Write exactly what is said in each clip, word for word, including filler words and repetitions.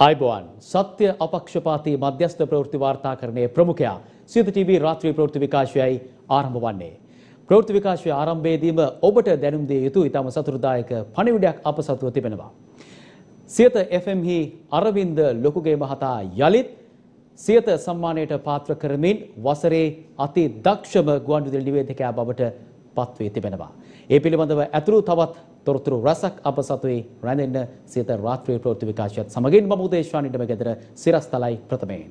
आयुबोवान सत्य अपक्षपाती मध्यस्थ प्रवृत्ति वार्ताकरणे प्रमुखया सियත टीवी रात्रि प्रवृत्ति विकासයයි ආරම්භ වන්නේ. प्रवृत्ति विकासය ආරම්භයේදීම ඔබට දැනුම් දිය යුතු ඉතාම සතුටුදායක පණිවිඩයක් අප සතුව තිබෙනවා. සියත එෆ් එම් හි අරවින්ද ලොකුගේ මහතා යලිත් සියත සම්මානයට පාත්‍ර කරමින් වසරේ අති දක්ෂම ගුවන්විදුලි නිවේදකයා බවට පත් වී තිබෙනවා. ඒ පිළිබඳව ඇතුළු තවත් තොරතුරු රසක් අප සතුවේ රැඳෙන්න සියත රාත්‍රී ප්‍රවෘත්ති විකාශයත් සමගින් මම උදේශානිටම ගෙදර සිරස්තලයි ප්‍රථමයෙන්.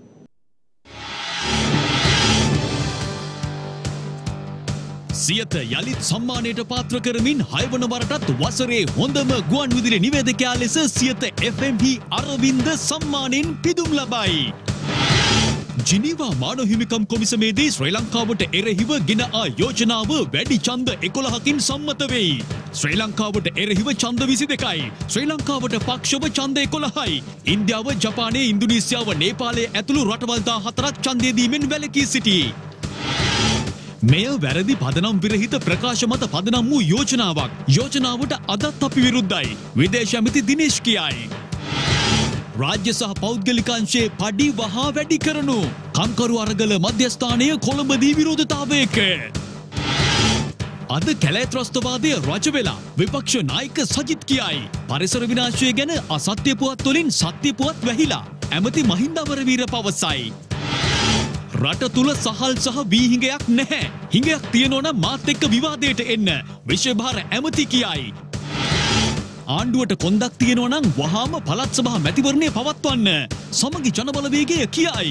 සියත යලිත් සම්මානයට පාත්‍ර කරමින් හයවන වරටත් වසරේ හොඳම ගුවන් විදුලි නිවේදකයා ලෙස සියත එෆ් එම් හි අරවින්ද සම්මානයෙන් පිදුම් ලබයි. ජිනීවා මානව හිමිකම් කොමිසමේදී ශ්‍රී ලංකාවට එරෙහිව ගෙන ආ යෝජනාව වැඩි ඡන්ද එකොළහකින් සම්මත වෙයි. ශ්‍රී ලංකාවට එරෙහිව ඡන්ද විසි දෙකයි. ශ්‍රී ලංකාවට පක්ෂව ඡන්ද එකොළහයි. ඉන්දියාව, ජපානය, ඉන්දුනීසියාව, නේපාලය ඇතුළු රටවල් දාහතරක් ඡන්දය දීමෙන් වැළකී සිටී. මෙය වැරදි පදනම් විරහිත ප්‍රකාශ මත පදනම් වූ යෝජනාවක්. යෝජනාවට අදත් අපි විරුද්ධයි. විදේශ ඇමති දිනේෂ් කියයි. රාජ්‍ය සහ පෞද්ගලික අංශයේ පඩි වහා වැඩි කරනු. කම්කරු අරගල මධ්‍යස්ථානය කොළඹදී විරෝධතාවයක. අද කැලෑ ත්‍රස්තවාදය රජ වෙලා විපක්ෂ නායක සජිත් කියයි. පරිසර විනාශය ගැන අසත්‍ය පුවත් වලින් සත්‍ය පුවත් වැහිලා. ඇමති මහින්ද අමරවීර පවසයි. රට තුල සහල් සහ වී හිඟයක් නැහැ. හිඟයක් තියෙනවා නම් මාත් එක්ක විවාදයට එන්න. විශේෂභාර ඇමති කියයි. ආණ්ඩුවට කොන්දක් තියෙනවා නම් වහාම පළාත් සභා මැතිවරණය පවත්වන්න. සමගි ජනබලවේගය කියයි.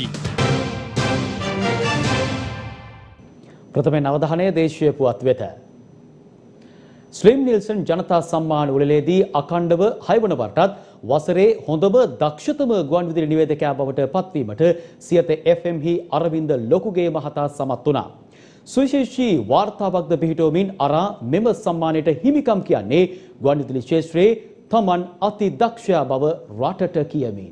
ප්‍රථමයෙන් අවධානය දේශීය පුවත් වෙත. ස්ලිම් නිල්සන් ජනතා සම්මාන උළෙලේදී අඛණ්ඩව හයවන වරටත් වසරේ හොඳම දක්ෂතම ගුවන් විදුලි නිවේදකයා බවට පත්වීමට සියත එෆ් එම් හි අරවින්ද ලොකුගේ මහතා සමත් වුණා. සුවිශේෂී වාර්තාවක්ද පිහිටවමින් අරා මෙම සම්මානයට හිමිකම් කියන්නේ ගුවන් විදුලි ක්ෂේත්‍රයේ තමන් අති දක්ෂයා බව රටට කියමින්.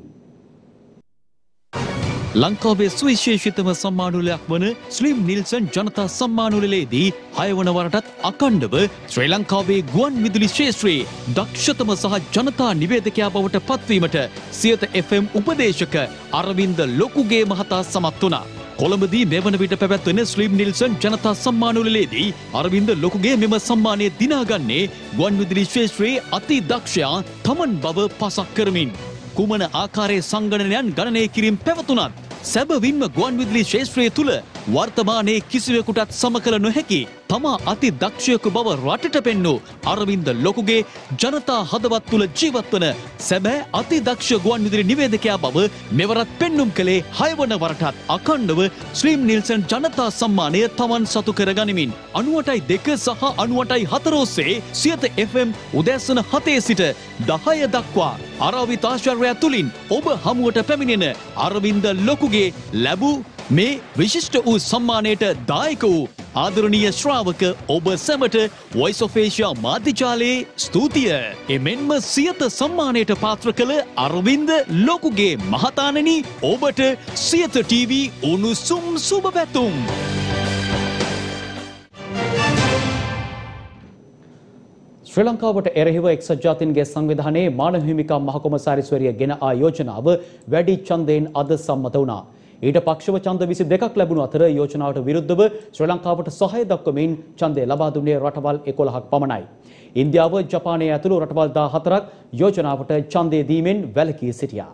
ලංකාවේ සුවිශේෂිතම සම්මානුලයක් වන ස්ලිම් නිල්සන් ජනතා සම්මානුලේදී හයවන වරටත් අඛණ්ඩව ශ්‍රී ලංකාවේ ගුවන් විදුලි ක්ෂේත්‍රයේ දක්ෂතම සහ ජනතා නිවේදකයා බවට පත්වීමට සියත එෆ් එම් උපදේශක අරවින්ද ලොකුගේ මහතා සමත් වුණා. කොළඹදී මෙවන විට පැවැත්වෙන ස්ලිම් නිල්සන් ජනතා සම්මානුලේදී අරවින්ද ලොකුගේ මෙම සම්මානය දිනාගන්නේ ගුවන් විදුලි ක්ෂේත්‍රයේ අති දක්ෂයා තමන් බව පසක් කරමින්. කුමන ආකාරයේ සංගණනයන් ගණනය කිරීම පැවතුනත් සැබවින්ම ගුවන් විදුලි ක්ෂේත්‍රය තුල වර්තමානයේ කිසිවෙකුටත් සම කළ නොහැකි තමා අති දක්ෂයෙකු බව රටට පෙන්වූ අරවින්ද ලොකුගේ ජනතා හදවත් තුල ජීවත් වන සැබෑ අති දක්ෂ ගුවන් විදුලි නිවේදකයා බව මෙවරත් පෙන්눔 කළේ හයවන වරටත් අඛණ්ඩව ස්ලිම් නිල්සන් ජනතා සම්මානය තමන් සතු කර ගනිමින් අනූඅටයි දෙක සහ අනූඅටයි හතර ඔස්සේ සියත එෆ් එම් උදෑසන හතේ සිට දහය දක්වා අරාවිත ආශ්චර්යය තුලින් ඔබ හමුවට පැමිණෙන අරවින්ද ලොකුගේ ලැබූ මේ විශිෂ්ට වූ සම්මානයට දායක වූ ආදරණීය ශ්‍රාවක ඔබ සැමට වොයිස් ඔෆ් ඒෂියා මාධ්‍යජාලයේ ස්තුතිය. එමෙන්ම සියත සම්මානයට පාත්‍ර කළ අරවින්ද ලොකුගේ මහතාණනි ඔබට සියත ටීවී උණුසුම් සුබ පැතුම්. ශ්‍රී ලංකාවට එරෙහිව එක්සත් ජාතීන්ගේ සංවිධානයේ මානව හිමිකම් මහකොමසාරිස්වරිය ගෙන ආ යෝජනාව වැඩි ඡන්දයෙන් අද සම්මත වුණා. ඊට පක්ෂව ඡන්ද විසි දෙකක් ලැබුණු අතර යෝජනාවට විරුද්ධව ශ්‍රී ලංකාවට සහාය දක්වමින් ඡන්දය ලබා දුන්නේ රටවල් එකොළහක් පමණයි. ඉන්දියාව, ජපානය ඇතුළු රටවල් දාහතරක් යෝජනාවට ඡන්දය දීමෙන් වැළකී සිටියා.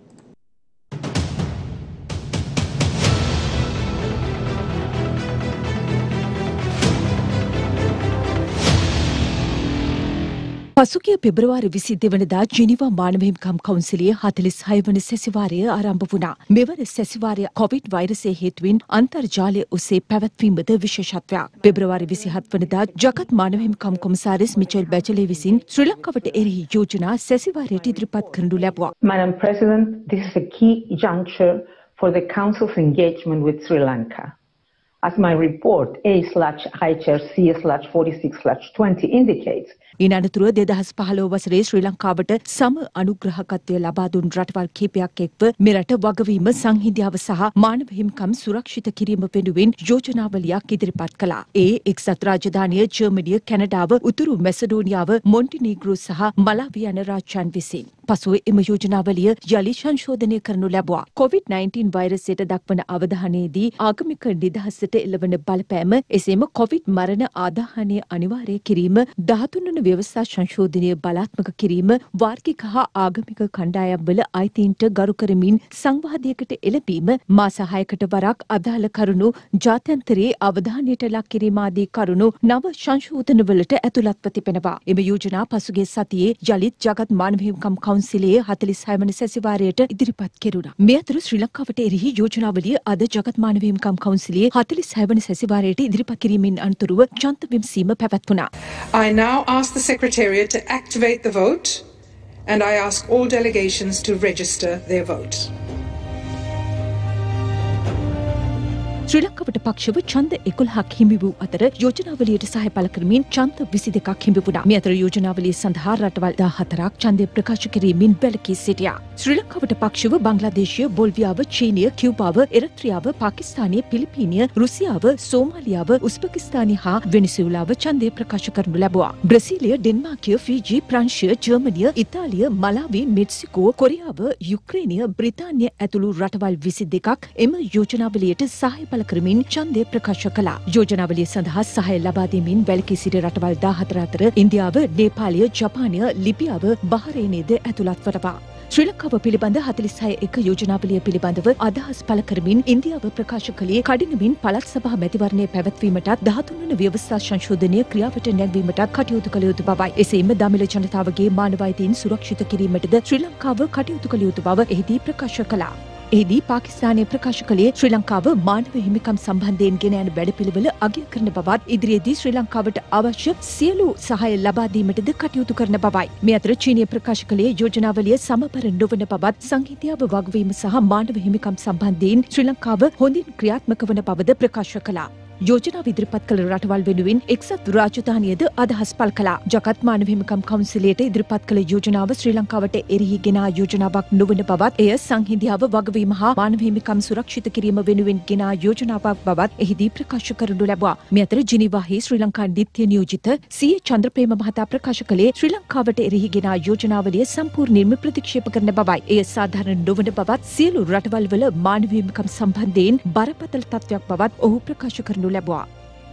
පසුගිය පෙබරවාරි විසි දෙවනදා ජිනීවා මානව හිමිකම් කවුන්සිලයේ හතළිස් හය වන සැසිවාරය ආරම්භ වුණා. මෙවර සැසිවාරය කොවිඩ් වෛරසය හේතුවෙන් අන්තර්ජාලය ඔස්සේ පැවැත්වීමද විශේෂත්වයක්. පෙබරවාරි විසිහත් වනදා ජගත් මානව හිමිකම් කොමසාරිස් මිචෙල් බැචලේ විසින් ශ්‍රී ලංකාවට එරෙහි යෝජනා සැසිවාරයට ඉදිරිපත් කරනු ලැබුවා. Madam President, this is a key juncture for the Council's engagement with Sri Lanka. As my report A slash H R C slash forty-six slash twenty indicates, ඉන් අනතුරුව දෙදහස් පහළොව වසරේ ශ්‍රී ලංකාවට සම අනුග්‍රහකත්වය ලබා දුන් රටවල් කිහිපයක් එක්ව මෙරට වගවීම සංහිඳියාව සහ මානව හිමිකම් සුරක්ෂිත කිරීම වෙනුවෙන් යෝජනාවලියක් ඉදිරිපත් කළා. ඒ එක්සත් රාජධානිය ජර්මනිය, කැනඩාව, උතුරු මැසඩෝනියාව, මොන්ටිනීග්‍රෝ සහ මලාවි යන රාජ්‍යයන් විසින්. පසුව එම යෝජනාවලිය යළි සංශෝධනය කරනු ලැබුවා. කොවිඩ් නයින්ටීන් වෛරසයට දක්වන අවධානයේදී ආගමික නිදහසට එළවන බලපෑම, එසේම කොවිඩ් මරණ ආදාහනය අනිවාර්ය කිරීම, දහතුන් වන ව්‍යවස්ථා සංශෝධනය බලාත්මක කිරීම, වාර්ගික හා ආගමික කණ්ඩායම්වල අයිතීන්ට ගරු කරමින් සංවාදයකට එළඹීම, මාස හයකට වරක් අදාළ කරුණු ජාත්‍යන්තරයේ අවධානයට ලක් කිරීම ආදී කරුණු නව සංශෝධනවලට ඇතුළත්ව තිබෙනවා. එම යෝජනා පසුගිය සතියේ යළිත් ජගත් මානව හිමිකම් කවුන්සිලයේ හතළිස් හය වන සැසිවාරයට ඉදිරිපත් කෙරුණා. මේ අතර ශ්‍රී ලංකාවට එරෙහි යෝජනාවලිය අද ජගත් මානව හිමිකම් කවුන්සිලයේ හතළිස් හය වන සැසිවාරයට ඉදිරිපත් කිරීමෙන් අනතුරුව ජන්ත විමසීම පැවැත්වුණා. I now ask the Secretariat to activate the vote, and I ask all delegations to register their votes. ශ්‍රී ලංකාවට පක්ෂව ඡන්ද එකොළහක් හිමි වූ අතර යෝජනාවලියට සහාය පළ කරමින් ඡන්ද විසි දෙකක් හිමි වුණා. මේ අතර යෝජනාවලිය සඳහා රටවල් දහහතරක් ඡන්දය ප්‍රකාශ කිරීමෙන් වැළකී සිටියා. ශ්‍රී ලංකාවට පක්ෂව බංග්ලාදේශය, බොල්වියාව, චීනය, කියුබාව, එරිත්‍රියාව, පාකිස්තානය, පිලිපීනිය, රුසියාව, සෝමාලියාව, උස්බෙකිස්තානය හා වෙනිසුලාව ඡන්දය ප්‍රකාශ කරනු ලැබුවා. බ්‍රසීලය, ඩෙන්මාර්කය, ෆීජි, ප්‍රංශය, ජර්මනිය, ඉතාලිය, මලාවි, මෙක්සිකෝ, කොරියාව, යුක්රේනය, බ්‍රිතාන්‍ය ඇතුළු රටවල් විසි දෙකක් එම යෝජනාවලියට සහාය පළ කරමින් ඡන්දය ප්‍රකාශ කළා. යෝජනාවලිය සඳහා සහාය ලබා දීමෙන් වැළකී සිටි රටවල් දහහතර අතර ඉන්දියාව, නේපාලය, ජපානය, ලිබියාව, බහරේනයද ඇතුළත් වනවා. ශ්‍රී ලංකාව පිළිබඳ හතළිස් හය එක යෝජනාවලිය පිළිබඳව අදහස් පළ කරමින් ඉන්දියාව ප්‍රකාශ කළේ කඩිනමින් පළාත් සභා මැතිවරණය පැවැත්වීමටත් දහතුන් වන ව්‍යවස්ථා සංශෝධනය ක්‍රියාවට නැංවීමටත් කටයුතු කළ යුතු බවයි. එසේම දමිළ ජනතාවගේ මානව අයිතීන් සුරක්ෂිත කිරීමටද ශ්‍රී ලංකාව කටයුතු කළ යුතු බව එහිදී ප්‍රකාශ කළා. එහිදී පාකිස්තානය ප්‍රකාශ කළේ ශ්‍රී ලංකාව මානව හිමිකම් සම්බන්ධයෙන් ගෙන යන වැඩපිළිවෙල අගය කරන බවත්, ඉදිරියේදී ශ්‍රී ලංකාවට අවශ්‍ය සියලු සහාය ලබා දීමටද කටයුතු කරන බවයි. මේ අතර චීනය ප්‍රකාශ කළේ යෝජනාවලිය සමබර නොවන බවත්, සංහිඳියාව වගවීම සහ මානව හිමිකම් සම්බන්ධයෙන් ශ්‍රී ලංකාව හොඳින් ක්‍රියාත්මක වන බවද ප්‍රකාශ කළා. යෝජනාව ඉදිරිපත් කළ රටවල් වෙනුවෙන් එක්සත් රාජධානියද අදහස් පළ කළා. ජගත් මානව හිමිකම් කවුන්සිලයට ඉදිරිපත් කළ යෝජනාව ශ්‍රී ලංකාවට එරෙහි ගෙන ආ යෝජනාවක් නොවන බවත්, එය සංහිඳියාව වගවීම හා මානව හිමිකම් සුරක්ෂිත කිරීම වෙනුවෙන් ගෙන ආ යෝජනාවක් බවත් එහිදී ප්‍රකාශ කරනු ලැබුවා. මේ අතර ජිනීවාහි ශ්‍රී ලංකා නිත්‍ය නියෝජිත සී ඒ චන්ද්‍රප්‍රේම මහතා ප්‍රකාශ කළේ ශ්‍රී ලංකාවට එරෙහි ගෙන ආ යෝජනාවලිය සම්පූර්ණයෙන්ම ප්‍රතික්ෂේප කරන බවයි. එය සාධාරණ නොවන බවත්, සියලු රටවල් වල මානව හිමිකම් සම්බන්ධයෙන් බරපතල තත්ත්වයක් බවත් ඔහු ප්‍රකාශ කරනු ලැබුවා.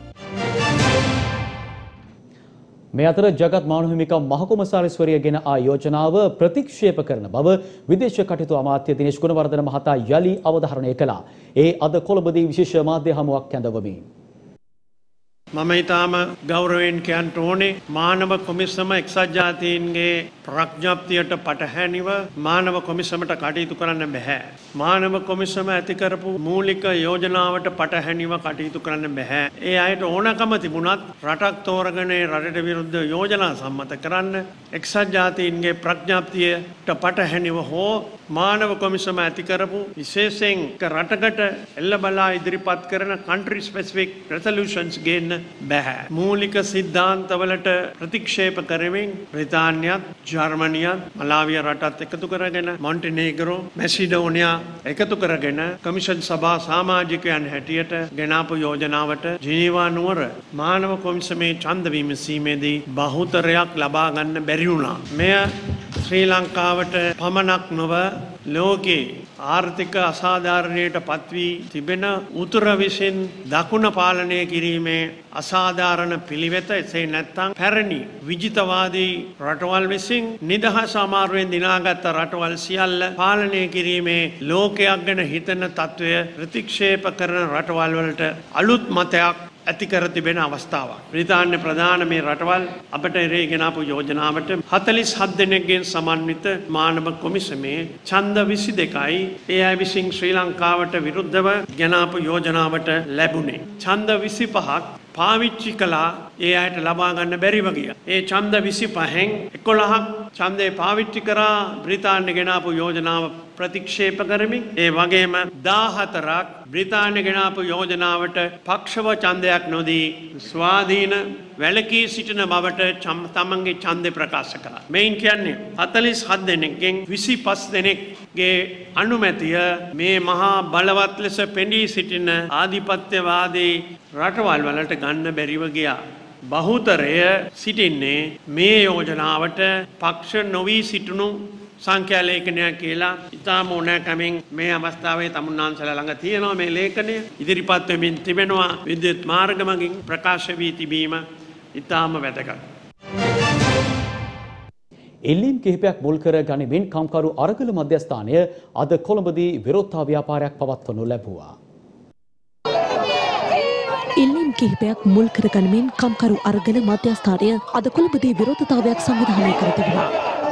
මේ අතර ජගත් මානව හිමිකම් මහකොමසාරිස්වරිය ගෙන ආ යෝජනාව ප්‍රතික්ෂේප කරන බව විදේශ කටයුතු අමාත්‍ය දිනේෂ් ගුණවර්ධන මහතා යලි අවධාරණය කළා. ඒ අද කොළඹදී විශේෂ මාධ්‍ය හමුවක් ඇඳවමින් මම ඊටාම ගෞරවයෙන් කියන්න ඕනේ මානව කොමිසම එක්සත් ජාතීන්ගේ ප්‍රඥප්තියට පටහැනිව මානව කොමිසමට කටයුතු කරන්න බෑ. මානව කොමිසම ඇති කරපු මූලික යෝජනාවට පටහැනිව කටයුතු කරන්න බෑ. ඒ අයට ඕනකම තිබුණත් රටක් තෝරගෙන රටට විරුද්ධ යෝජනා සම්මත කරන්න එක්සත් ජාතීන්ගේ ප්‍රඥප්තියට පටහැනිව හෝ මානව කොමිසම ඇති කරපු විශේෂයෙන් රටකට එල්ල බලා ඉදිරිපත් කරන country specific resolutions ගේන්න බෑ. මූලික සිද්ධාන්තවලට ප්‍රතික්ෂේප කරමින් බ්‍රිතාන්‍යත්, ජර්මනියත්, මලාවිය රටත් එකතු කරගෙන මොන්ටිනීග්‍රෝ, මැසිඩෝනියා එකතු කරගෙන කමිෂන් සභා සමාජිකයන් හැටියට ගෙනාපු යෝජනාවට ජිනීවා නුවර මානව කොමිසමේ ඡන්ද විමසීමේදී බහුතරයක් ලබා ගන්න බැරි වුණා. මෙය ශ්‍රී ලංකාවට පමණක් නොව ලෝකේ ආර්ථික අසාධාරණයට පත්වී තිබෙන උතුර විසින් දකුණ පාලනය කිරීමේ අසාධාරණ පිළිවෙත, එසේ නැත්නම් පැරණි විජිතවාදී රටවල් විසින් නිදහස අමාරුවෙන් දිනාගත් රටවල් සියල්ල පාලනය කිරීමේ ලෝකයක් ගැන හිතන තත්වය ප්‍රතික්ෂේප කරන රටවල් වලට අලුත් මතයක් ඇති කර තිබෙන අවස්ථාවක්. බ්‍රිතාන්‍ය ප්‍රධාන මේ රටවල් අපට එරෙහි ගෙනාපු යෝජනාවට හතළිස් හත් දෙනෙක්ගෙන් සමන්විත මානව කොමිසමේ ඡන්ද විසි දෙකයි ඒ අය විසින් ශ්‍රී ලංකාවට විරුද්ධව ගෙනාපු යෝජනාවට ලැබුණේ. ඡන්ද විසි පහක් පාවිච්චි කළා ඒ අයට ලබා ගන්න බැරිව ගියා. ඒ ඡන්ද විසිපහෙන් එකොළහක් ඡන්දේ පාවිච්චි කරා බ්‍රිතාන්‍ය ගෙනාපු යෝජනාව ප්‍රතික්ෂේප කරමින් ඒ වගේම දාහතරක් බ්‍රිතාන්‍ය ගෙනාපු යෝජනාවට පක්ෂව ඡන්දයක් නොදී ස්වාධීන වැළකී සිටින බවට තමන්ගේ ඡන්දේ ප්‍රකාශ කළා. මේන් කියන්නේ හතළිස් හත් දෙනෙක්ගෙන් විසිපස් දෙනෙක්ගේ අනුමැතිය මේ මහා බලවත් ලෙස පෙනී සිටින ආධිපත්‍යවාදී රටවල් වලට ගන්න බැරිව ගියා. බහුතරය සිටින්නේ මේ යෝජනාවට පක්ෂ නොවී සිටිනු සංඛ්‍යා ලේඛනයක් කියලා ඉතාම ඕනෑකමින් මේ අවස්ථාවේ තමුන්නාන්සලා ළඟ තියෙනවා මේ ලේඛනය ඉදිරිපත් වෙමින් තිබෙනවා. විද්‍යුත් මාර්ග මගින් ප්‍රකාශ වී තිබීම ඉතාම වැදගත්. එල්ලීම් කිහිපයක් මුල් කර ගනිමින් කම්කරු අරගල මධ්‍යස්ථානය අද කොළඹදී විරෝධතා ව්‍යාපාරයක් පවත්වනු ලැබුවා. ඉල්ලීම් කිහිපයක් මුල් කර ගනිමින් කම්කරු අරගල මධ්‍යස්ථානය අද කොළඹදී විරෝධතාවයක් සංවිධානය කර තිබෙනවා.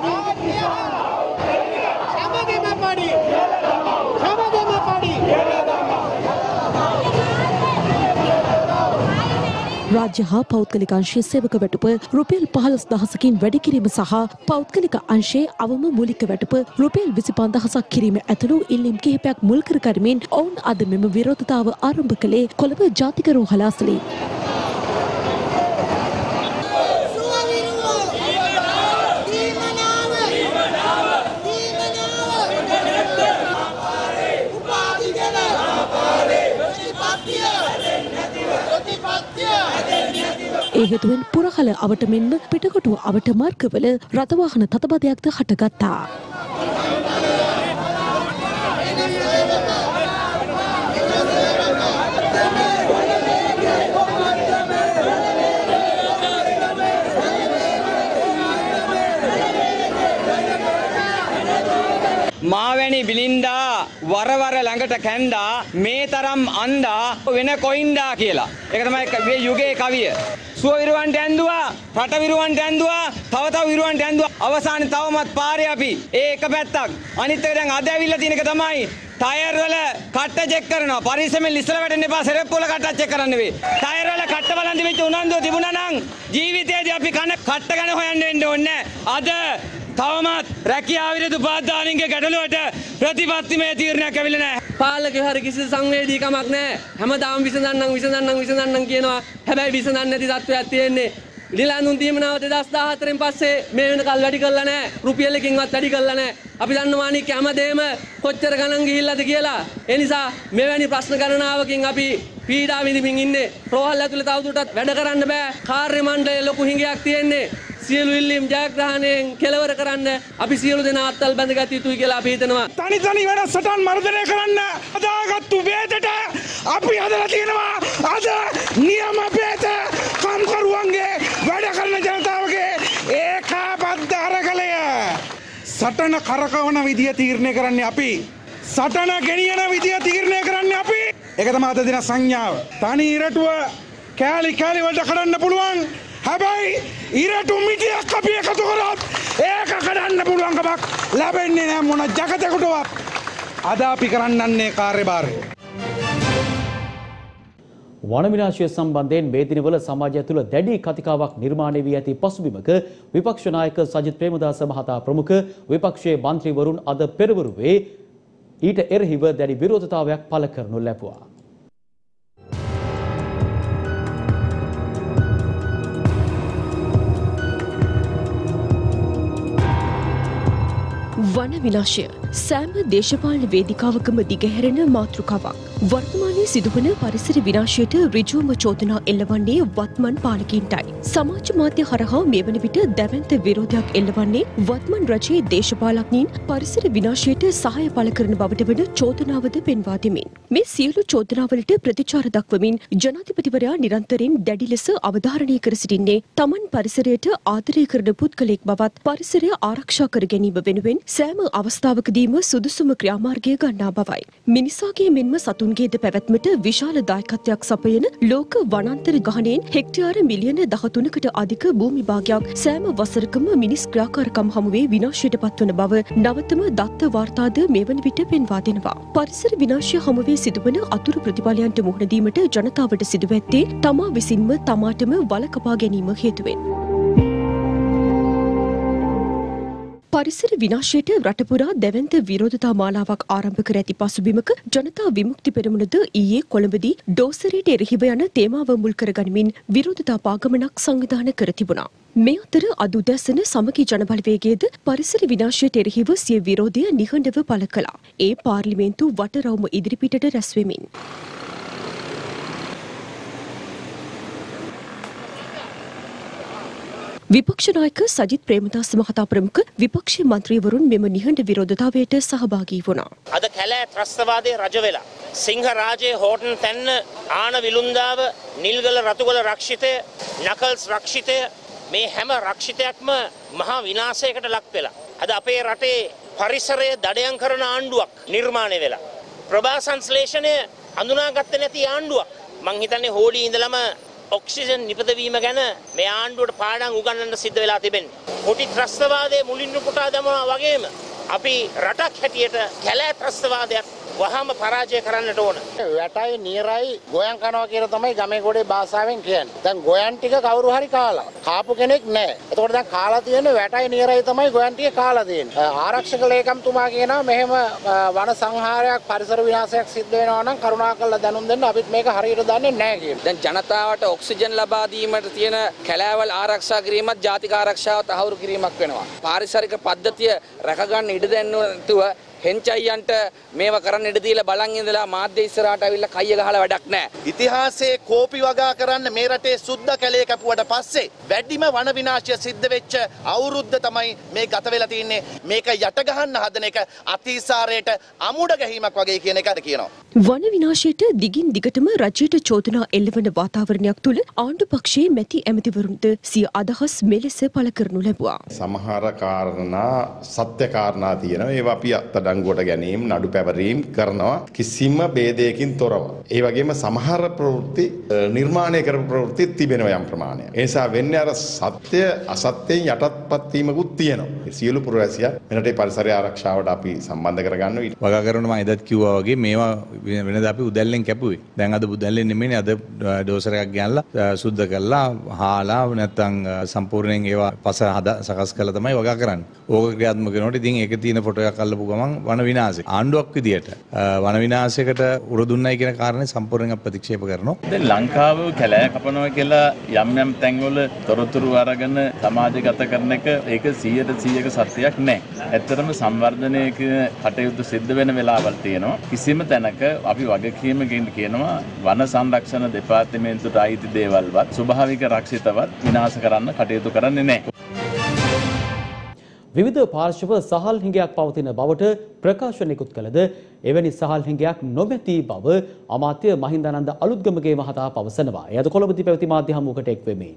රාජ්‍ය හා පෞද්ගලික අංශයේ සේවක වැටුප රුපියල් පහළොස් දහසකින් වැඩි කිරීම සහ පෞද්ගලික අංශයේ අවම මූලික වැටුප රුපියල් විසිපන්දහසක් කිරීම ඇතුළු ඉල්ලීම් කිහිපයක් මුල් කර ගනිමින් ඔවුන් අද මෙම විරෝධතාව ආරම්භ කළේ කොළඹ ජාතික රෝහලාසලේ. ඒ හේතුවෙන් පුරහල අවට මෙන්ම පිටකොටුව අවට මාර්ගවල රථවාහන තතබදයක්ද හටගත්තා. මාවැනි බිලින්දා වරවර ළඟට කැන්දා මේ තරම් අන්දා වෙන කොයින්දා කියලා. ඒක තමයි මේ යුගයේ කවිය. සුව විරුවන්ට ඇඳුවා, රට විරුවන්ට ඇඳුවා, තව තව විරුවන්ට ඇඳුවා. අවසානයේ තවමත් පාරේ අපි ඒ එක පැත්තක්. අනිත් එක දැන් අද ඇවිල්ලා තියෙන එක තමයි ටයර් වල කට්ට චෙක් කරනවා. පරිස්සමෙන් ඉස්සර වැටෙන්න එපා. සෙරෙප්පු වල කට්ට චෙක් කරන්න වෙයි. ටයර් වල කට්ට බලන් දිවිච්ච උනන්දුව තිබුණා නම් ජීවිතේදී අපි කන කට්ට ගැන හොයන්න වෙන්න ඕනේ නැහැ. අද තවමත් රැකියාව විරෝධ උපාධාරීන්ගේ ගැටලුවට ප්‍රතිපත්තිමය තීරණයක් ඇවිල්ලා නැහැ. පාලකයෝ හරි කිසි සංවේදීකමක් නැහැ. හැමදාම විසඳන්නම් විසඳන්නම් විසඳන්නම් කියනවා. හැබැයි විසඳන්නේ නැති තත්ත්වයක් තියෙන්නේ. නිලාඳුන් දීමනාව දෙදාස් දාහතරෙන් පස්සේ මේ වෙනකල් වැඩි කළා නැහැ. රුපියලකින්වත් වැඩි කළා නැහැ. අපි දන්නවා අනික හැමදේම කොච්චර ගණන් ගිහිල්ලාද කියලා. ඒ නිසා මෙවැනි ප්‍රශ්න ගණනාවකින් අපි පීඩා විඳින්මින් ඉන්නේ. රෝහල් ඇතුලේ තවදුරටත් වැඩ කරන්න බෑ. කාර්ය මණ්ඩලයේ ලොකු හිඟයක් තියෙන්නේ. සියලු ඉල්ලීම් ජයග්‍රහණයෙන් කෙලවර කරන්න අපි සියලු දෙනා අත්ල් බැඳගත යුතුයි කියලා අපි හිතනවා. තනි තනි වෙනසටන් මර්ධනය කරන්න අදාගත්තු බේතට අපි හදලා තියෙනවා. අද නියම බේත කම්කරුවන්ගේ වැඩ කරන ජනතාවගේ ඒකාබද්ධ අරගලය. සටන කරකවන විදිය තීරණය කරන්නේ අපි. සටන ගෙනියන විදිය තීරණය කරන්නේ අපි. ඒක තමයි අද දින සංඥාව. තනි ඉරටුව කෑලි කෑලි වලට කඩන්න පුළුවන්. හැබැයි ඉරටු මිටියක් අපි එකතු කරොත් ඒක කඩන්න පුළුවන් කමක් ලැබෙන්නේ නැහැ මොන ජගතයකටවත්. අද අපි කරන්නන්නේ කාර්යභාරය. වන විනාශය සම්බන්ධයෙන් මේ දිනවල සමාජය තුළ දැඩි කතිකාවක් නිර්මාණය වී ඇති පසුබිමක විපක්ෂ නායක සජිත් ප්‍රේමදාස මහතා ප්‍රමුඛ විපක්ෂයේ මන්ත්‍රීවරුන් අද පෙරවරුවේ ඊට එරෙහිව දැඩි විරෝධතාවයක් පළ කරනු ලැබුවා. වන විනාශය සෑම දේශපාලන වේදිකාවකම දිගහැරෙන මාතෘකාවක්. වර්තමානයේ සිදුවන පරිසර විනාශයට ඍජුවම චෝදනා එල්ලවන්නේ වත්මන් පාලකයින්ටයි. සමාජ මාධ්‍ය හරහා මේ වන විට දැවැන්ත විරෝධයක් එල්ලවන්නේ වත්මන් රජයේ දේශපාලඥයින් පරිසර විනාශයට සහාය පළ කරන බවට වන චෝදනාවද පෙන්වා දෙමින්. මේ සියලු චෝදනාවලට ප්‍රතිචාර දක්වමින් ජනාධිපතිවරයා නිරන්තරයෙන් දැඩි ලෙස අවධාරණය කර සිටින්නේ තමන් පරිසරයට ආදරය කරන පුද්ගලයෙක් බවත් පරිසරය ආරක්ෂා කර ගැනීම වෙනුවෙන් සෑම අවස්ථාවකදී කිරීම සුදුසුම ක්‍රියාමාර්ගය ගන්නා බවයි. මිනිසාගේ මෙන්ම සතුන්ගේද පැවැත්මට විශාල දායකත්වයක් සපයන ලෝක වනාන්තර ගහණයෙන් හෙක්ටයාර මිලියන දහතුනකට අධික භූමි භාගයක් සෑම වසරකම මිනිස් ක්‍රියාකාරකම් හමුවේ විනාශයට පත්වන බව නවතම දත්ත වාර්තාද මේ වන විට පෙන්වා දෙනවා. පරිසර විනාශය හමුවේ සිදුවන අතුරු ප්‍රතිඵලයන්ට මුහුණ දීමට ජනතාවට සිදුව ඇත්තේ තමා විසින්ම තමාටම වල කපා ගැනීම හේතුවෙන්. පරිසර විනාශයට රටපුරා දැවැන්ත විරෝධතා මාලාවක් ආරම්භ කර ඇති පසුබිමක ජනතා විමුක්ති පෙරමුණද ඊයේ කොළඹදී ඩෝසරයට එරෙහිව යන තේමාව මුල් කරගනිමින් විරෝධතා පාගමනක් සංවිධානය කර තිබුණා. මේ අතර අද උදැසන සමගි ජනබලවේගයේද පරිසර විනාශයට එරෙහිව සිය විරෝධය නිහඬව පළ කළා. ඒ පාර්ලිමේන්තු වටරවුම ඉදිරිපිටට රැස්වෙමින්. විපක්ෂ නායක සජිත් ප්‍රේමදාස මහතා ප්‍රමුඛ විපක්ෂ මන්ත්‍රීවරුන් මෙම නිහඬ විරෝධතාවයට සහභාගී වුණා. අද කැලෑ ත්‍රස්තවාදයේ රජ වෙලා සිංහ රාජයේ හෝටන් තැන්න ආන විලුන්දාව නිල්ගල රතුගල රක්ෂිතය නකල්ස් රක්ෂිතය මේ හැම රක්ෂිතයක්ම මහා විනාශයකට ලක් වෙලා. අද අපේ රටේ පරිසරය දඩයම් කරන ආණ්ඩුවක් නිර්මාණය වෙලා. ප්‍රභා සංශ්ලේෂණය අඳුනාගත්තේ නැති ආණ්ඩුවක්. මං හිතන්නේ හෝඩි ඉඳලම ඔක්සිජන් නිපදවීම ගැන මේ ආණ්ඩුවට පාඩම් උගන්වන්න සිද්ධ වෙලා තිබෙන්නේ. කොටි ත්‍රස්තවාදයේ මුලින්ම පුටා දමනවා වගේම අපි රටක් හැටියට කැලෑ ත්‍රස්තවාදයක් වහාම පරාජය කරන්නට ඕන. වැටයි නියරයි ගෝයන් කනවා කියලා තමයි ගමේ ගොඩේ භාෂාවෙන් කියන්නේ. දැන් ගෝයන් ටික කවුරු හරි කාලා. කාපු කෙනෙක් නැහැ. එතකොට දැන් කාලා තියෙන්නේ වැටයි නියරයි තමයි ගෝයන් ටික කාලා තියෙන්නේ. ආරක්ෂක ලේකම්තුමා කියනවා මෙහෙම වන සංහාරයක් පරිසර විනාශයක් සිද්ධ වෙනවා නම් කරුණාකරලා දැනුම් දෙන්න අපිත් මේක හරියට දන්නේ නැහැ කියලා. දැන් ජනතාවට ඔක්සිජන් ලබා දීමට තියෙන කැලෑවල් ආරක්ෂා කිරීමත් ජාතික ආරක්ෂාව තහවුරු කිරීමක් වෙනවා. පාරිසරික පද්ධතිය රැකගන්න ඉඩ දෙන්නුව හෙන්චයියන්ට මේව කරන්න ඉඩ දීලා බලන් ඉඳලා මාධ්‍ය ඉස්සරහට අවිල්ලා කයිය ගහලා වැඩක් නැහැ. ඉතිහාසයේ කෝපි වගා කරන්න මේ රටේ සුද්ධ කැලේ කැපුවට පස්සේ වැඩිම වන විනාශය සිද්ධ වෙච්ච අවුරුද්ද තමයි මේ ගත වෙලා තියෙන්නේ. මේක යට ගහන්න හදන එක අතිසාරයට අමුඩ ගැහිමක් වගේ කියන එකද කියනවා. වන විනාශයට දිගින් දිගටම රජයට චෝදනා එල්ලවන වාතාවරණයක් තුළ ආණ්ඩු පක්ෂයේ මැති ඇමතිවරුන්ද සිය අදහස් මෙලෙස පළ කරනු ලැබුවා. සමහර කාරණා සත්‍ය කාරණා තියෙනවා. ඒවා අපි අත්අඩංගුවට ගැනීම නඩු පැවරීම් කරනවා කිසිම ભેදයකින් තොරව. ඒ වගේම සමහර ප්‍රවෘත්ති නිර්මාණය කරපු ප්‍රවෘත්ති තිබෙනවා යම් ප්‍රමාණයක්. ඒ නිසා වෙන්නේ අර සත්‍ය අසත්‍යයෙන් යටත්පත් වීමකුත් තියෙනවා. සියලු පුරවැසියා මෙරටේ පරිසරය ආරක්ෂාවට අපි සම්බන්ධ කරගන්නවා. වගා කරන මම එදත් කිව්වා වගේ මේවා වෙනදා අපි උදැල්ලෙන් කැපුවේ. දැන් අද උදැල්ලෙන් නෙමෙයිනේ අද ඩෝසර් එකක් ගෑනලා සුද්ධ කරලා හාලා නැත්නම් සම්පූර්ණයෙන් ඒවා පස හදා සකස් කරලා තමයි වගා කරන්නේ. ඕක ක්‍රියාත්මක කරනකොට ඉතින් ඒක තියෙන ෆොටෝ එකක් අල්ලපු ගමන් වන විනාශය ආණ්ඩුවක් විදියට වන විනාශයකට උර දුන්නයි කියන කාරණේ සම්පූර්ණයෙන් ප්‍රතික්ෂේප කරනවා. දැන් ලංකාව කැලෑ කපනවා කියලා යම් යම් තැන්වල තොරතුරු අරගෙන සමාජගත කරන එක ඒක සීයට සීයක සත්‍යයක් නැහැ. ඇත්තටම සංවර්ධනයක කටයුතු සිද්ධ වෙන වෙලාවල් තියෙනවා. කිසිම තැනක අපි වගකීමකින් කියනවා වන සංරක්ෂණ දෙපාර්තමේන්තුවට අයිති දේවල්වත් ස්වභාවික රක්ෂිතවත් විනාශ කරන්න කටයුතු කරන්නේ නැහැ. විවිධ පාර්ශ්ව සහල් හිඟයක් පවතින බවට ප්‍රකාශ නිකුත් කළද එවැනි සහල් හිඟයක් නොමැති බව අමාත්‍ය මහින්දානන්ද අලුත්ගමගේ මහතා පවසනවා. එයද කොළඹදී පැවති මාධ්‍ය හමුවකට එක් වෙමින්.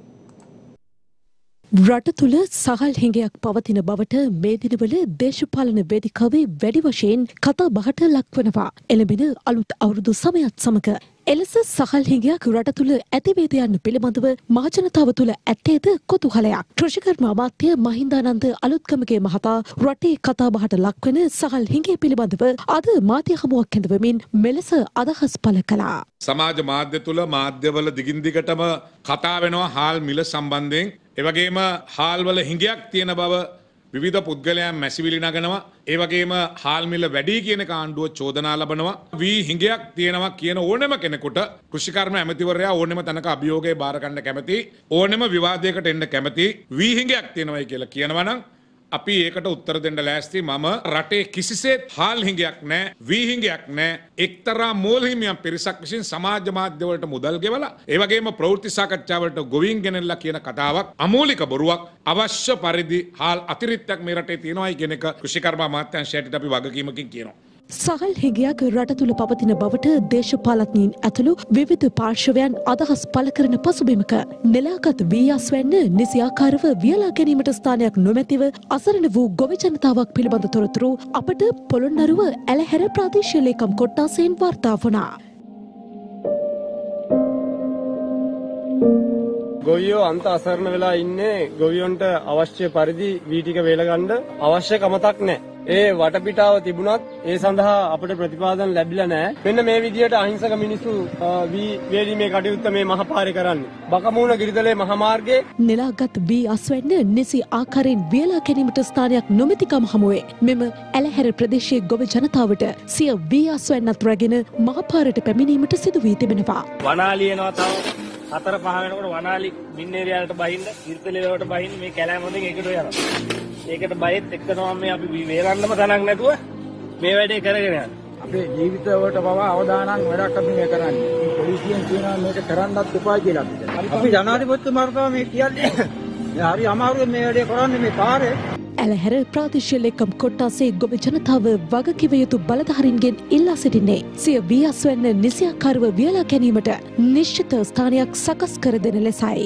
රට තුළ සහල් හිඟයක් පවතින බවට මේ දිනවල දේශපාලන වේදිකාවේ වැඩි වශයෙන් කතා බහට ලක්වනවා. එළඹෙන අලුත් අවුරුදු සමයත් සමග එලෙස සහල් හිඟයක් රට තුළ ඇතිවේද යන්න පිළිබඳව මහජනතාව තුළ ඇත්තේද කුතුහලයක්. කෘෂිකර්ම අමාත්‍ය මහින්දානන්ද අලුත්ගමගේ මහතා රටේ කතා බහට ලක්වන සහල් හිඟය පිළිබඳව අද මාධ්‍ය හමුවක් ඇඳවමින් මෙලෙස අදහස් පළ කළා. සමාජ මාධ්‍ය තුළ මාධ්‍යවල දිගින් දිගටම කතා වෙනවා හාල් මිල සම්බන්ධයෙන්. ඒ වගේම හාල් වල හිඟයක් තියෙන බව විවිධ පුද්ගලයන් මැසිවිලි නගනවා. ඒ වගේම හාල් මිල වැඩි කියන කාණ්ඩුව චෝදනා ලබනවා. වී හිඟයක් තියෙනවා කියන ඕනෑම කෙනෙකුට කෘෂිකර්ම ඇමතිවරයා ඕනෑම තැනක අභියෝගය බාර ගන්න කැමති, ඕනෑම විවාදයකට එන්න කැමති. වී හිඟයක් තියෙනවායි කියලා කියනවා නම් අපි ඒකට උත්තර දෙන්න ලෑස්ති. මම රටේ කිසිසේත් හාල් හිඟයක් නැහැ, වී හිඟයක් නැහැ. එක්තරා මූලහිමියන් පිරිසක් විසින් සමාජ මාධ්‍ය වලට මුදල් ගෙවලා ඒ වගේම ප්‍රවෘත්ති සාකච්ඡා වලට ගොවින් ගෙනල්ලා කියන කතාවක් අමූලික බොරුවක්. අවශ්‍ය පරිදි හාල් අතිරික්තයක් මේ රටේ තියෙනවායි කියන එක කෘෂිකර්ම අමාත්‍යාංශයට අපි වගකීමකින් කියනවා. සහල් හිගයක් රට තුළ පවතින බවට දේශපාලඥයින් ඇතුළු විවිධ පාර්ශවයන් අදහස් පළ කරන පසුබිමක නෙලාගත් වීයස් වැන්න නිසියාකාරව වියලා ගැනීමට ස්ථානයක් නොමැතිව අසරණ වූ ගොවි ජනතාවක් පිළිබඳ තොරතුරු අපට පොළොන්නරුව ඇලහැර ප්‍රාදේශීය ලේකම් කොට්ටාසයෙන් වාර්තා වුණා. ගොවියෝ අන්ත අසරණ වෙලා ඉන්නේ ගොවියොන්ට අවශ්‍ය පරිදි වී ටික වේලගන්න අවශ්‍ය කමතක් නැහැ. ඒ වටපිටාව තිබුණත් ඒ සඳහා අපිට ප්‍රතිපාදන ලැබිලා නැහැ. මෙන්න මේ විදියට අහිංසක මිනිස්සු වී වේලීමේ කටයුත්ත මේ මහපාරේ කරන්නේ. බකමූණ ගිරිතලේ මහා මාර්ගයේ නෙලාගත් වී අස්වැන්න නිසි ආකාරයෙන් වියලා ගැනීමට ස්ථානයක් නොමැතිකම හමුවේ මෙම ඇලහැර ප්‍රදේශයේ ගොවි ජනතාවට සිය වී අස්වැන්නත් රැගෙන මහපාරට පැමිණීමට සිදු වී තිබෙනවා. වනාලි එනවා තව හතර පහ වෙනකොට වනාලි මින්නේරියාලට බහින්න, ඉර්තලේවට බහින්න මේ කැලෑම හොඳින් එකට යනවා. ඒකට බයෙත් එක්කම මේ අපි වේරන්නම තනක් නැතුව මේ වැඩේ කරගෙන යනවා. අපේ ජීවිතවලට පවා අවදානම් වැඩක් අපි මේ කරන්නේ. මේ පොලිසියෙන් කියනවා මේක කරන්නත් එපා කියලා අපිට. අපි ජනාධිපතිතුමාට තමයි මේ කියන්නේ. මේ හරි අමාරුවෙන් මේ වැඩේ කරන්නේ මේ පාරේ. ඇලහැර ප්‍රාදේශීය ලේකම් කොට්ටාසේ ගොවි ජනතාව වගකිව යුතු බලධාරීන්ගෙන් ඉල්ලා සිටින්නේ සිය වී අස්වැන්න නිසියාකාරව වියලා ගැනීමට නිශ්චිත ස්ථානයක් සකස් කර දෙන ලෙසයි.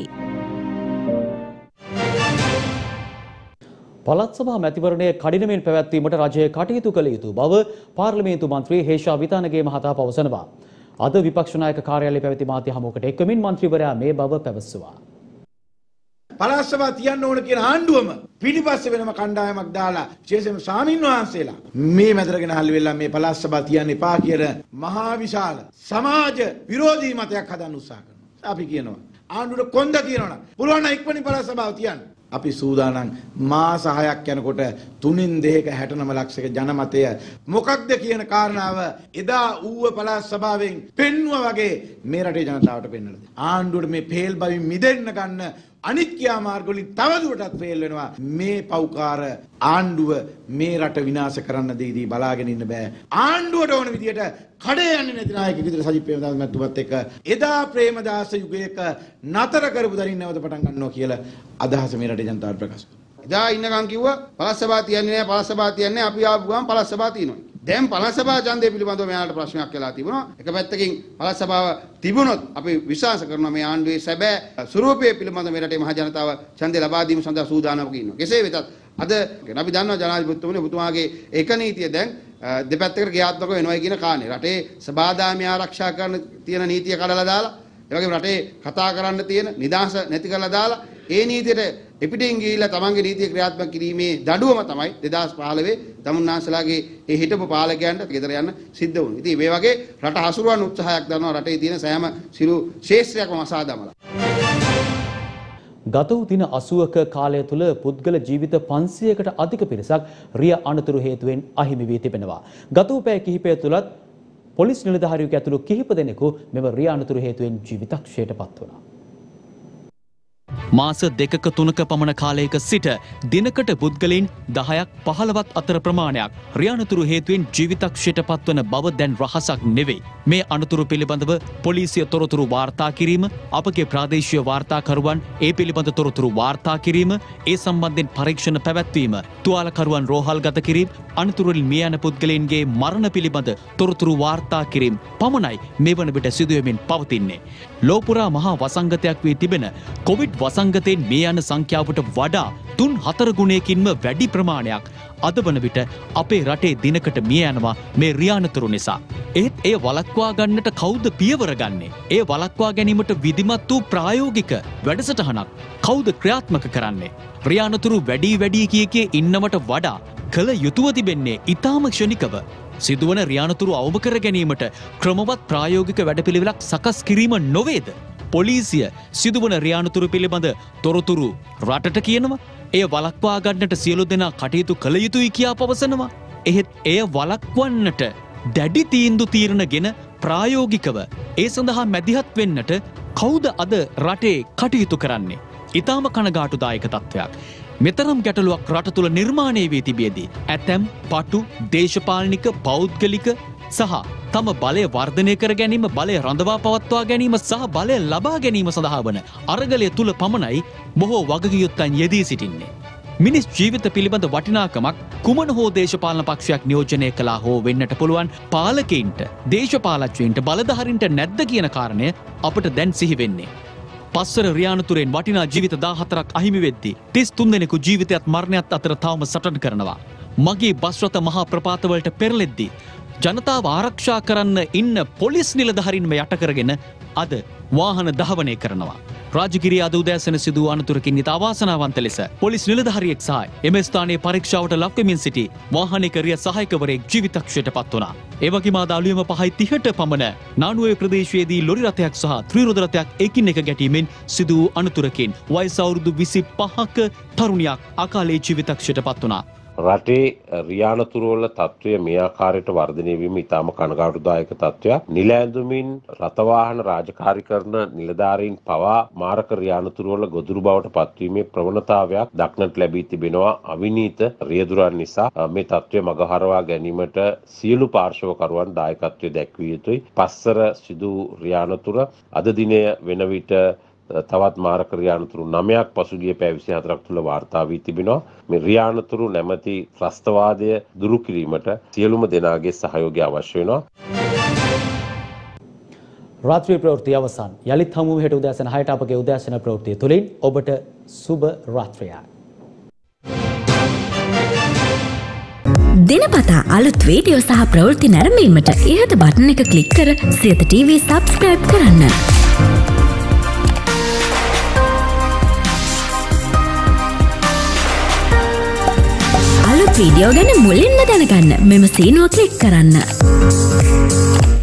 පළාත් සභා මැතිවරණයේ කඩිනමින් පැවැත්වීමට රජය කටයුතු කළ යුතු බව පාර්ලිමේන්තු මන්ත්‍රී හේෂා විතානගේ මහතා පවසනවා. අද විපක්ෂ නායක කාර්යාලයේ පැවති මාධ්‍ය හමුවකට එක්වමින් මන්ත්‍රීවරයා මේ බව පැවසුවා. පළාත් සභා තියන්න ඕන කියන ආණ්ඩුවම පිටිපස්සේ වෙනම කණ්ඩායමක් දාලා විශේෂයෙන්ම ස්වාමින් වහන්සේලා මේ මැදරගෙන හල් වෙලා මේ පළාත් සභා තියන්න එපා කියන මහා විශාල සමාජ විරෝධී මතයක් හදන්න උත්සාහ කරනවා. අපි කියනවා ආණ්ඩුවට කොන්ද තියනවනම් පුළුවන් නම් ඉක්මනින් පළාත් සභාව තියන්න. අපි සූදානම් මාස හයක් යනකොට තුනින් දෙක හැටනම ලක්ෂක ජනමතය මොකක්ද කියන කාරණාව එදා ඌව පළාත් සභාවෙන් පෙන්වුවා වගේ මේ රටේ ජනතාවට පෙන්වලා දෙන්න. ආණ්ඩුවට මේ පේල් බවින් මිදෙන්න ගන්න අනිත් ක්‍රියාමාර්ග වලින් තවදුරටත් ෆේල් වෙනවා. මේ පෞකාර ආණ්ඩුව මේ රට විනාශ කරන්න දෙයිදී බලාගෙන ඉන්න බෑ. ආණ්ඩුවට ඕන විදියට කඩේ යන්නේ නැති නායකයෙක් විදියට සජිත් ප්‍රේමදාස මැතිතුමත් එක්ක එදා ප්‍රේමදාස යුගයක නතර කරපු දරින් නැවත පටන් ගන්නවා කියලා අදහස මේ රටේ ජනතාවට ප්‍රකාශ කරනවා. එදා ඉන්නකම් කිව්වා පළාත් සභාව තියන්නේ නැහැ පළාත් සභාව තියන්නේ අපි ආපු ගමන් පළාත් සභාව තියෙනවා. දැන් පළාත් සභාව ඡන්දය පිළිබඳව මෙයාලට ප්‍රශ්නයක් වෙලා තිබුණා. එක පැත්තකින් පළාත් සභාව තිබුණොත් අපි විශ්වාස කරනවා මේ ආණ්ඩුවේ සැබෑ ස්වරූපය පිළිබඳව මේ රටේ මහ ජනතාව ඡන්දය ලබා දීම සඳහා සූදානම්ව ඉන්නවා. කෙසේ වෙතත් අද අපි දන්නවා ජනාධිපතිතුමනි ඔබතුමාගේ ඒක නීතිය දැන් දෙපැත්තකට ක්‍රියාත්මක වෙනවා කියන කාරණේ. රටේ සබාදාමය ආරක්ෂා කරන තියෙන නීතිය කඩලා දාලා ඒ වගේම රටේ කතා කරන්න තියෙන නිදහස නැති කරලා දාලා ඒ නීතියට එපිටින් ගිහිල්ලා තමන්ගේ නීතිය ක්‍රියාත්මක කිරීමේ දඬුවම තමයි දෙදාස් පහළොවේ තමුන්නාන්සලාගේ ඒ හිටපු පාලකයන්ට ගෙදර යන්න සිද්ධ වුණේ. ඉතින් මේ වගේ රට හසුරුවන්න උත්සාහයක් දරනවා රටේ තියෙන සෑම සිරු ශේෂ්ත්‍රයක්ම මසා දමලා. ගත වූ දින අසූවක කාලය තුළ පුද්ගල ජීවිත පන්සියයකට අධික පිරිසක් රිය අනතුරු හේතුවෙන් අහිමි වී තිබෙනවා. ගත වූ පැය කිහිපය තුළත් පොලිස් නිලධාරියෙකු ඇතුළු කිහිප දෙනෙකු මෙම රිය අනතුරු හේතුවෙන් ජීවිතක්ෂයට පත් වුණා. මාස දෙකක තුනක පමණ කාලයක සිට දිනකට පුද්ගලයන් දහයක් පහළොවක් අතර ප්‍රමාණයක් රියානතුරු හේතුවෙන් ජීවිතක්ෂයට පත්වන බව දැන් රහසක් නෙවෙයි. මේ අනතුරු පිළිබඳව පොලිසිය තොරතුරු වාර්තා කිරීම, අපගේ ප්‍රාදේශීය වාර්තාකරුවන් ඒ පිළිබඳ තොරතුරු වාර්තා කිරීම, ඒ සම්බන්ධයෙන් පරීක්ෂණ පැවැත්වීම, තුවාලකරුවන් රෝහල්ගත කිරීම, අනතුරුවලින් මිය යන පුද්ගලයන්ගේ මරණ පිළිබඳ තොරතුරු වාර්තා කිරීම පමණයි මේ වන විට සිදුවෙමින් පවතින්නේ. ලෝපුරා මහා වසංගතයක් වී තිබෙන කොවිඩ් වසංගතයෙන් මේ යන සංඛ්‍යාවට වඩා තුන් හතර ගුණයකින්ම වැඩි ප්‍රමාණයක් අද වන විට අපේ රටේ දිනකට මිය යනවා මේ රියානතුරු නිසා. ඒත් එය වළක්වා ගන්නට කවුද පියවර ගන්නේ? එය වළක්වා ගැනීමට විධිමත් වූ ප්‍රායෝගික වැඩසටහනක් කවුද ක්‍රියාත්මක කරන්නේ? රියානතුරු වැඩි වැඩි කිය කිය ඉන්නවට වඩා කළ යුතුව තිබෙන්නේ ඊටාම ක්ෂණිකව සිදුවන රියානතුරු අවම කර ගැනීමට ක්‍රමවත් ප්‍රායෝගික වැඩපිළිවෙලක් සකස් කිරීම නොවේද? පොලිසිය සිදුවන රියානතුරු පිළිබඳ තොරතුරු රටට කියනවා. එය වළක්වා ගන්නට සියලු දෙනා කටයුතු කළ යුතුයි කියා පවසනවා. එහෙත් එය වළක්වන්නට දැඩි තීන්දුව తీරනගෙන ප්‍රායෝගිකව ඒ සඳහා මැදිහත් වෙන්නට කවුද අද රටේ කටයුතු කරන්නේ? ඊටාම කනගාටුදායක තත්ත්වයක්. මෙතරම් ගැටලුවක් රට තුළ නිර්මාණය වී තිබියදී ඇතැම් පටු දේශපාලනික පෞද්ගලික සහ තම බලය වර්ධනය කර ගැනීම, බලය රඳවා පවත්වා ගැනීම සහ බලය ලබා ගැනීම සඳහා වන අරගලය තුල පමණයි බොහෝ වගකියුත්තන් යෙදී සිටින්නේ. මිනිස් ජීවිත පිළිබඳ වටිනාකමක් කුමන හෝ දේශපාලන පක්ෂයක් නියෝජනය කළා හෝ වෙන්නට පුළුවන් පාලකයින්ට, දේශපාලකයන්ට, බලධාරීන්ට නැද්ද කියන කාරණය අපට දැන් සිහි වෙන්නේ. පස්වර රියානතුරෙන් වටිනා ජීවිත දාහතරක් අහිමි වෙද්දී තිස් තුන් දෙනෙකු ජීවිතයත් මරණයත් අතර තවම සටන් කරනවා. මගේ බස් රථ මහා ප්‍රපාතවලට පෙරලෙද්දී ජනතාව ආරක්ෂා කරන්න ඉන්න පොලිස් නිලධාරීන්ව යට කරගෙන අද වාහන දහවනය කරනවා. රාජගිරිය අද උදෑසන සිදු අනතුරකින් ඉතා අවාසනාවන්ත ලෙස පොලිස් නිලධාරියෙක් සහ එම ස්ථානයේ පරීක්ෂාවට ලක්වෙමින් සිටි වාහනයක රිය සහායකවරයෙක් ජීවිතක්ෂයට පත් වුණා. ඒ වගේම අද අලුයම පහයි තිහට පමණ නානුවේ ප්‍රදේශයේදී ලොරි රථයක් සහ ත්‍රිරෝද රථයක් එකින් එක ගැටීමෙන් සිදු අනතුරකින් වයස අවුරුදු විසිපහක තරුණියක් අකාලේ ජීවිතක්ෂයට පත් වුණා. රටේ රියානතුරුවල තත්ත්වය මේ ආකාරයට වර්ධනය වීම ඉතාම කනගාටුදායක තත්ත්වයක්. නිල ඇඳුමින් රථවාහන රාජකාරී කරන නිලධාරීන් පවා මාරක රියානතුරුවල ගොදුරු බවට පත්වීමේ ප්‍රවණතාවයක් දක්නට ලැබී තිබෙනවා. අවිනීත රියදුරන් නිසා මේ තත්ත්වය මගහරවා ගැනීමට සියලු පාර්ශවකරුවන් දායකත්වය දැක්විය යුතුයි. පස්වර සිදු රියානතුර අද දිනය වෙන විට තවත් මාරක රියානතුරු නවයක් පසුගිය පැය විසිහතරක් තුළ වාර්තා වී තිබෙනවා. මේ රියානතුරු නැමැති ත්‍රස්තවාදය දුරු කිරීමට සියලුම දෙනාගේ සහයෝගය අවශ්‍ය වෙනවා. රාත්‍රී ප්‍රවෘත්ති අවසන්. යලිත් හමු හෙට උදෑසන හයට අපගේ උදෑසන ප්‍රවෘත්තිය තුලින් ඔබට සුබ රාත්‍රියක්. දිනපතා අලුත් වීඩියෝ සහ ප්‍රවෘත්ති නැරඹීමට ඉහත බටන් එක ක්ලික් කර සියත ටීවී සබ්ස්ක්‍රයිබ් කරන්න. වීඩියෝ ගැන මුලින්ම දැනගන්න මෙම සීනුව ක්ලික් කරන්න.